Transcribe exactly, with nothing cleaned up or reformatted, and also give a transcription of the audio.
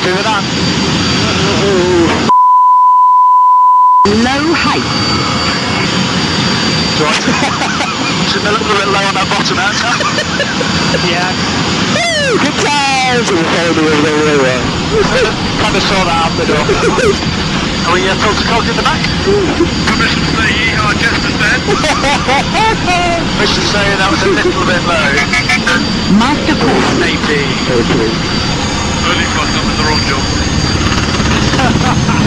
happy with that? Low height. Right. It's a little bit low on that bottom out, huh? Yeah. Woo! Good times! Kind of saw that out the door. Are we uh, filter cogs in the back? Permission to say yeehaw just as then. Permission to say that was a little bit low. Master course. eighty. Early fucked up in the wrong job.